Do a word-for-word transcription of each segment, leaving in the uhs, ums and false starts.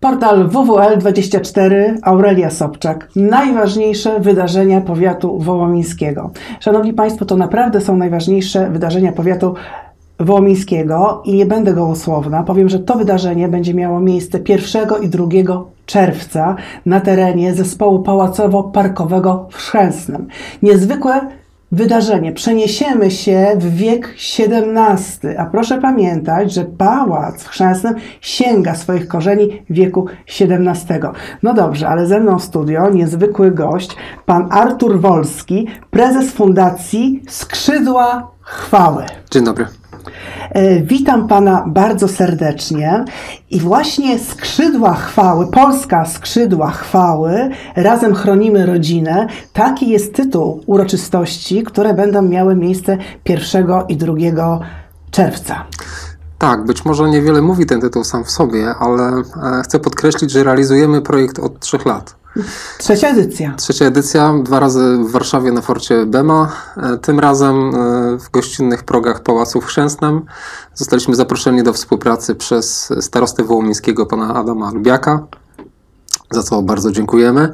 Portal W W L dwadzieścia cztery, Aurelia Sobczak. Najważniejsze wydarzenia powiatu wołomińskiego. Szanowni Państwo, to naprawdę są najważniejsze wydarzenia powiatu wołomińskiego i nie będę gołosłowna. Powiem, że to wydarzenie będzie miało miejsce pierwszego i drugiego czerwca na terenie zespołu pałacowo-parkowego w Chrzęsnym. Niezwykłe wydarzenie. Przeniesiemy się w wiek siedemnasty, a proszę pamiętać, że pałac w Chrzęsnym sięga swoich korzeni wieku siedemnastego. No dobrze, ale ze mną w studio niezwykły gość, pan Artur Wolski, prezes Fundacji Skrzydła Chwały. Dzień dobry. Witam Pana bardzo serdecznie i właśnie Skrzydła Chwały, Polska Skrzydła Chwały, razem chronimy rodzinę. Taki jest tytuł uroczystości, które będą miały miejsce pierwszego i drugiego czerwca. Tak, być może niewiele mówi ten tytuł sam w sobie, ale chcę podkreślić, że realizujemy projekt od trzech lat. Trzecia edycja. Trzecia edycja, dwa razy w Warszawie na Forcie Bema, tym razem w gościnnych progach Pałacu w Chrzęsnym. Zostaliśmy zaproszeni do współpracy przez starostę wołomińskiego pana Adama Lubiaka, za co bardzo dziękujemy.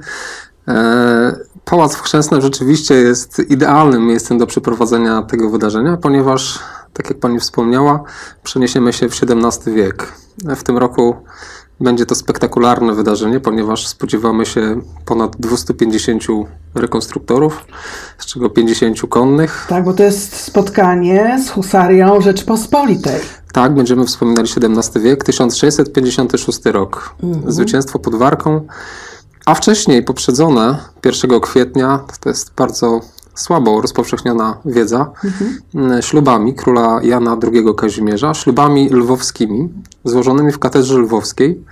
Pałac w Chrzęsnym rzeczywiście jest idealnym miejscem do przeprowadzenia tego wydarzenia, ponieważ, tak jak pani wspomniała, przeniesiemy się w siedemnasty wiek. W tym roku będzie to spektakularne wydarzenie, ponieważ spodziewamy się ponad dwustu pięćdziesięciu rekonstruktorów, z czego pięćdziesięciu konnych. Tak, bo to jest spotkanie z Husarią Rzeczpospolitej. Tak, będziemy wspominali siedemnasty wiek, tysiąc sześćset pięćdziesiąty szósty rok. Mhm. Zwycięstwo pod Warką, a wcześniej poprzedzone pierwszego kwietnia, to jest bardzo słabo rozpowszechniona wiedza, mhm. ślubami króla Jana drugiego Kazimierza, ślubami lwowskimi, złożonymi w katedrze lwowskiej,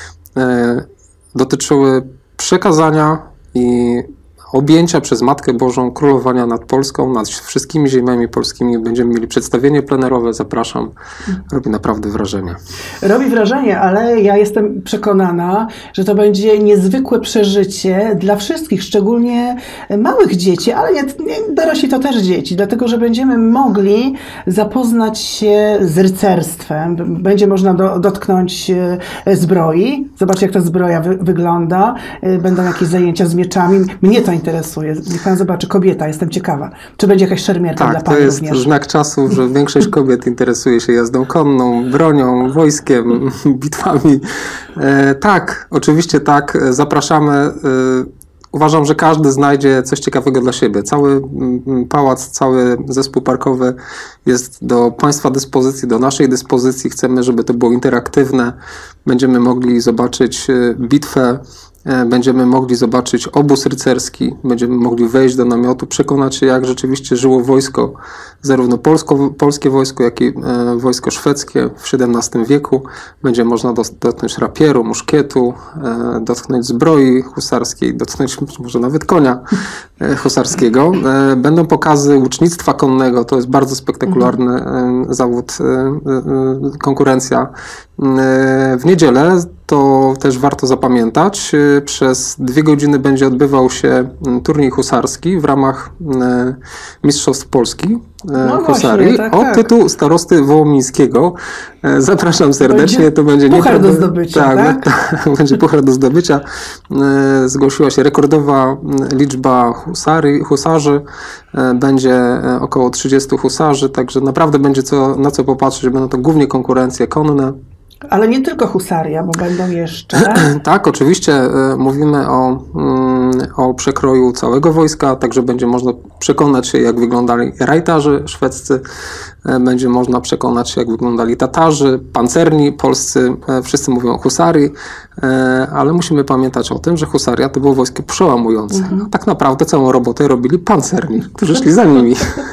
e, dotyczyły przekazania i objęcia przez Matkę Bożą królowania nad Polską, nad wszystkimi ziemiami polskimi. Będziemy mieli przedstawienie plenerowe, zapraszam. Robi naprawdę wrażenie. Robi wrażenie, ale ja jestem przekonana, że to będzie niezwykłe przeżycie dla wszystkich, szczególnie małych dzieci, ale nie, nie, dorośli to też dzieci, dlatego że będziemy mogli zapoznać się z rycerstwem. Będzie można do, dotknąć zbroi, zobaczyć jak ta zbroja wy, wygląda, będą jakieś zajęcia z mieczami. Mnie to interesuje. Niech pan zobaczy, kobieta, jestem ciekawa. Czy będzie jakaś szermierka tak, dla pani również? Tak, to jest również? znak czasów, że większość kobiet interesuje się jazdą konną, bronią, wojskiem, bitwami. E, tak, oczywiście tak, zapraszamy. E, uważam, że każdy znajdzie coś ciekawego dla siebie. Cały pałac, cały zespół parkowy jest do państwa dyspozycji, do naszej dyspozycji. Chcemy, żeby to było interaktywne. Będziemy mogli zobaczyć bitwę, będziemy mogli zobaczyć obóz rycerski, będziemy mogli wejść do namiotu, przekonać się, jak rzeczywiście żyło wojsko, zarówno polsko, polskie wojsko, jak i e, wojsko szwedzkie w siedemnastym wieku. Będzie można dotknąć rapieru, muszkietu, e, dotknąć zbroi husarskiej, dotknąć może nawet konia e, husarskiego. E, będą pokazy łucznictwa konnego, to jest bardzo spektakularny e, zawód, e, e, konkurencja. E, w niedzielę, to też warto zapamiętać, przez dwie godziny będzie odbywał się turniej husarski w ramach Mistrzostw Polski no husarii właśnie, tak, o tak. tytuł starosty wołomińskiego. Zapraszam serdecznie. Będzie to będzie puchar do zdobycia, tak? tak? Będzie puchar do zdobycia. Zgłosiła się rekordowa liczba husary, husarzy. Będzie około trzydziestu husarzy, także naprawdę będzie co, na co popatrzeć. Będą to głównie konkurencje konne. Ale nie tylko husaria, bo będą jeszcze... Tak, oczywiście mówimy o, o przekroju całego wojska, także będzie można przekonać się, jak wyglądali rajtarzy szwedzcy, będzie można przekonać się, jak wyglądali Tatarzy, pancerni polscy, wszyscy mówią o husarii, ale musimy pamiętać o tym, że husaria to było wojsko przełamujące. Mhm. Tak naprawdę całą robotę robili pancerni, którzy szli za nimi.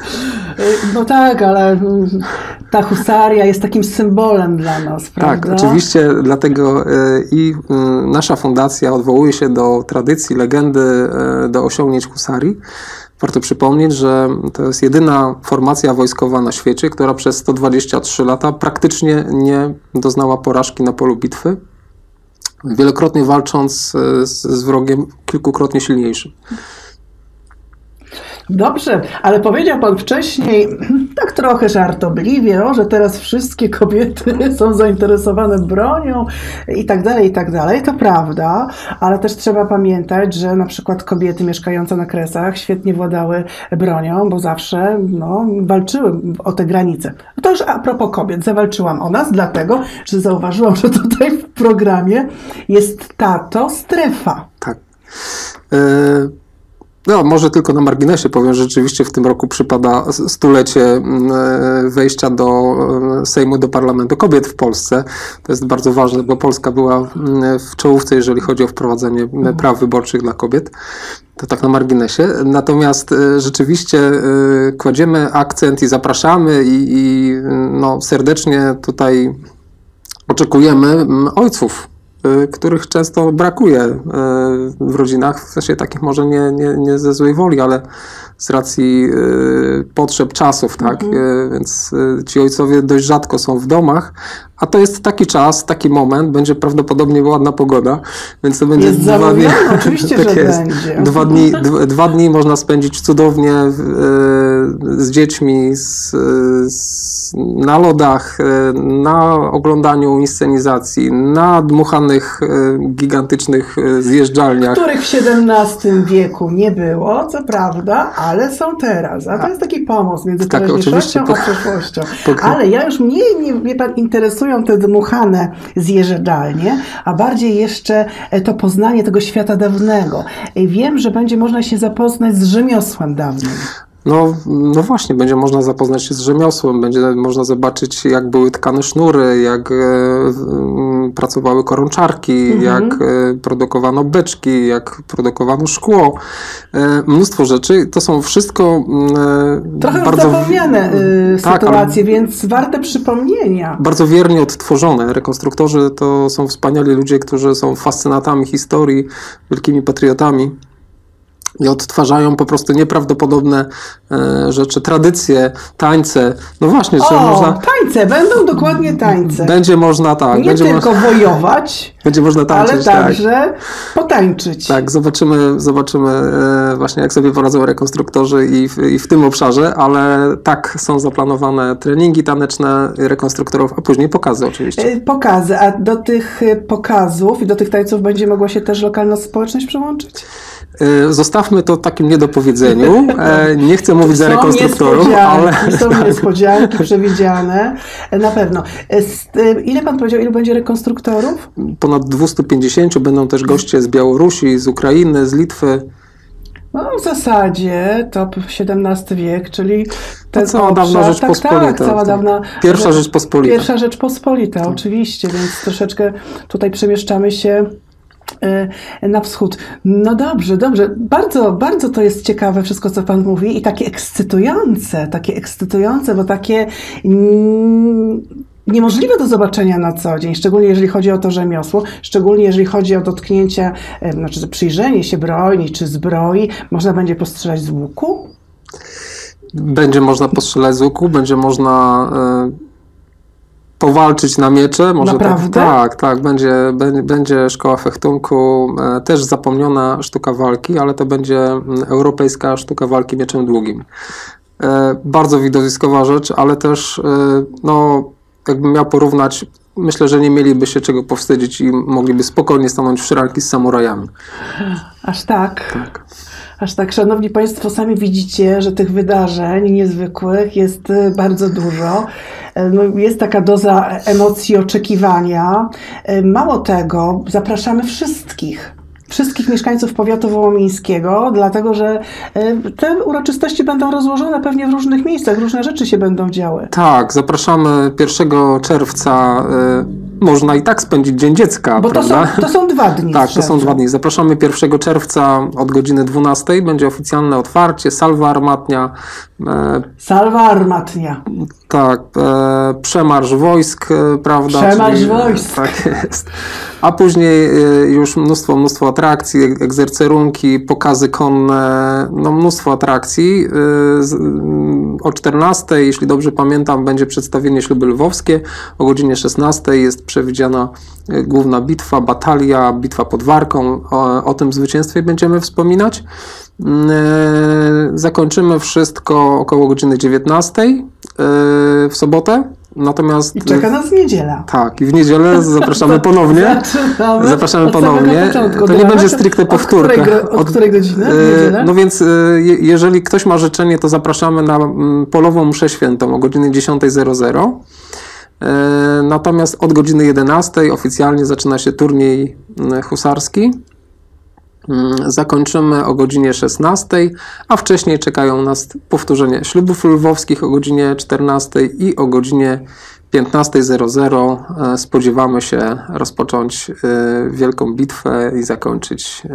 No tak, ale ta husaria jest takim symbolem dla nas, prawda? Tak, oczywiście, dlatego i nasza fundacja odwołuje się do tradycji, legendy, do osiągnięć husarii. Warto przypomnieć, że to jest jedyna formacja wojskowa na świecie, która przez sto dwadzieścia trzy lata praktycznie nie doznała porażki na polu bitwy, wielokrotnie walcząc z, z wrogiem kilkukrotnie silniejszym. Dobrze, ale powiedział pan wcześniej, tak to trochę żartobliwie, o, że teraz wszystkie kobiety są zainteresowane bronią i tak dalej, i tak dalej. To prawda, ale też trzeba pamiętać, że na przykład kobiety mieszkające na Kresach świetnie władały bronią, bo zawsze no, walczyły o te granice. To już a propos kobiet, zawalczyłam o nas, dlatego, że zauważyłam, że tutaj w programie jest tato strefa. Tak. E, no, może tylko na marginesie powiem, że rzeczywiście w tym roku przypada stulecie wejścia do Sejmu, do Parlamentu Kobiet w Polsce. To jest bardzo ważne, bo Polska była w czołówce, jeżeli chodzi o wprowadzenie praw wyborczych dla kobiet. To tak na marginesie. Natomiast rzeczywiście kładziemy akcent i zapraszamy i, i no, serdecznie tutaj oczekujemy ojców, których często brakuje w rodzinach, w sensie takich może nie, nie, nie ze złej woli, ale z racji potrzeb czasów, tak? Mhm. Więc ci ojcowie dość rzadko są w domach, a to jest taki czas, taki moment, będzie prawdopodobnie ładna pogoda, więc to będzie jest dwa dni. Oczywiście, tak że jest. będzie. Dwa dni, dwa, dwa dni można spędzić cudownie z dziećmi, z, z, na lodach, na oglądaniu inscenizacji, na dmuchanych, gigantycznych zjeżdżalniach. Których w siedemnastym wieku nie było, co prawda, ale są teraz. A to jest taki pomost między tak, teraźniejszością a przeszłością. Ale ja już mniej mnie, mnie pan interesują te dmuchane zjeżdżalnie, a bardziej jeszcze to poznanie tego świata dawnego. I wiem, że będzie można się zapoznać z rzemiosłem dawnym. No, no właśnie, będzie można zapoznać się z rzemiosłem, będzie można zobaczyć, jak były tkane sznury, jak e, pracowały korączarki, mhm. jak e, produkowano beczki, jak produkowano szkło. E, mnóstwo rzeczy. To są wszystko e, trochę bardzo zapomniane e, tak, sytuacje, więc warte przypomnienia. Bardzo wiernie odtworzone. Rekonstruktorzy to są wspaniali ludzie, którzy są fascynatami historii, wielkimi patriotami. I odtwarzają po prostu nieprawdopodobne e, rzeczy, tradycje, tańce. No właśnie, że o, można... tańce, będą dokładnie tańce. Będzie można, tak. Nie będzie tylko mo... wojować, będzie można tańczyć, ale także tak. potańczyć. Tak, zobaczymy, zobaczymy e, właśnie, jak sobie poradzą rekonstruktorzy i w, i w tym obszarze, ale tak, są zaplanowane treningi taneczne rekonstruktorów, a później pokazy oczywiście. Pokazy, a do tych pokazów i do tych tańców będzie mogła się też lokalna społeczność przyłączyć? Zostawmy to takim niedopowiedzeniu. Nie chcę mówić za rekonstruktorów, ale... Są niespodzianki przewidziane. Na pewno. Ile pan powiedział, ilu będzie rekonstruktorów? Ponad dwieście pięćdziesiąt. Będą też goście z Białorusi, z Ukrainy, z Litwy. No w zasadzie to siedemnasty wiek, czyli... To cała dawna Rzeczpospolita. Tak, tak, cała dawna... Pierwsza Rzeczpospolita. Pierwsza Rzeczpospolita, tak. Oczywiście, więc troszeczkę tutaj przemieszczamy się na wschód. No dobrze, dobrze. Bardzo, bardzo to jest ciekawe wszystko, co pan mówi i takie ekscytujące, takie ekscytujące, bo takie mm, niemożliwe do zobaczenia na co dzień, szczególnie jeżeli chodzi o to rzemiosło, szczególnie jeżeli chodzi o dotknięcia, znaczy przyjrzenie się broni czy zbroi. Można będzie postrzelać z łuku? Będzie można postrzelać z łuku, będzie można... Y powalczyć na miecze. Może naprawdę? Tak, tak, tak. Będzie, będzie szkoła fechtunku, też zapomniana sztuka walki, ale to będzie europejska sztuka walki mieczem długim. Bardzo widowiskowa rzecz, ale też, no, jakbym miał porównać, myślę, że nie mieliby się czego powstydzić i mogliby spokojnie stanąć w szranki z samurajami. Aż tak? Tak. Aż tak, szanowni państwo, sami widzicie, że tych wydarzeń niezwykłych jest bardzo dużo. No, jest taka doza emocji, oczekiwania. Mało tego, zapraszamy wszystkich. Wszystkich mieszkańców powiatu wołomińskiego, dlatego że te uroczystości będą rozłożone pewnie w różnych miejscach, różne rzeczy się będą działy. Tak, zapraszamy pierwszego czerwca. Można i tak spędzić Dzień Dziecka, bo prawda? To są, to są dwa dni. Tak, to są dwa dni. Zapraszamy pierwszego czerwca od godziny dwunastej. Będzie oficjalne otwarcie, salwa armatnia. Salwa armatnia. Tak, e, przemarsz wojsk, prawda? Przemarsz Czyli, wojsk. Tak jest. A później już mnóstwo, mnóstwo atrakcji, egzercerunki, pokazy konne, no mnóstwo atrakcji. O czternastej, jeśli dobrze pamiętam, będzie przedstawienie Śluby Lwowskie. O godzinie szesnastej jest przewidziana główna bitwa, batalia, bitwa pod Warką. O, o tym zwycięstwie będziemy wspominać. Zakończymy wszystko około godziny dziewiętnastej w sobotę. Natomiast I czeka nas niedziela. Tak, i w niedzielę zapraszamy ponownie. Zaczynamy Zapraszamy od ponownie. początku. To nie będzie stricte powtórka. Od której, od której godziny? E, no więc e, jeżeli ktoś ma życzenie, to zapraszamy na m, polową mszę świętą o godzinie dziesiątej zero zero. E, natomiast od godziny jedenastej oficjalnie zaczyna się turniej m, husarski. Zakończymy o godzinie szesnastej, a wcześniej czekają nas powtórzenie ślubów lwowskich o godzinie czternastej i o godzinie piętnastej zero zero spodziewamy się rozpocząć wielką bitwę i zakończyć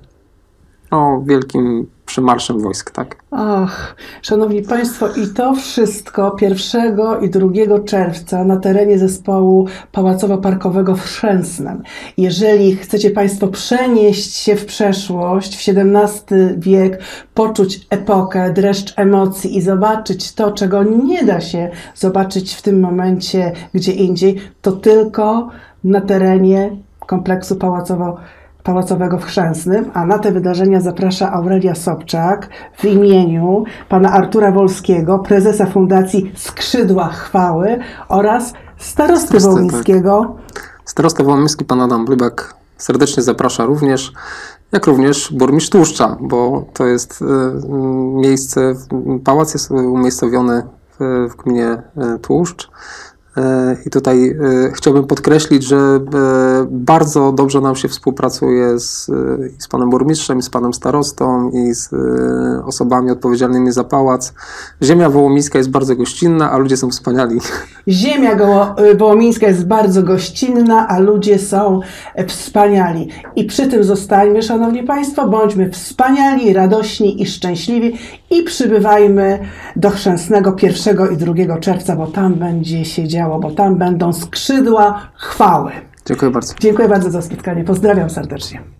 no, wielkim przemarszem wojsk, tak? Ach, szanowni Państwo, i to wszystko pierwszego i drugiego czerwca na terenie zespołu pałacowo-parkowego w Chrzęsnem. Jeżeli chcecie Państwo przenieść się w przeszłość, w siedemnasty wiek, poczuć epokę, dreszcz emocji i zobaczyć to, czego nie da się zobaczyć w tym momencie gdzie indziej, to tylko na terenie kompleksu pałacowo Pałacowego w Chrzęsnym, a na te wydarzenia zaprasza Aurelia Sobczak w imieniu pana Artura Wolskiego, prezesa Fundacji Skrzydła Chwały oraz starosty Starosty, wołyńskiego. Tak. Starosta wołyński, pan Adam Blybek, serdecznie zaprasza również, jak również burmistrz Tłuszcza, bo to jest y, miejsce, pałac jest umiejscowiony w, w gminie Tłuszcz. I tutaj chciałbym podkreślić, że bardzo dobrze nam się współpracuje z, z panem burmistrzem, i z panem starostą i z osobami odpowiedzialnymi za pałac. Ziemia wołomińska jest bardzo gościnna, a ludzie są wspaniali. Ziemia wołomińska jest bardzo gościnna, a ludzie są wspaniali. I przy tym zostańmy, szanowni państwo, bądźmy wspaniali, radośni i szczęśliwi i przybywajmy do Chrzęsnego pierwszego i drugiego czerwca, bo tam będzie się działo, bo tam będą skrzydła chwały. Dziękuję bardzo. Dziękuję bardzo za spotkanie. Pozdrawiam serdecznie.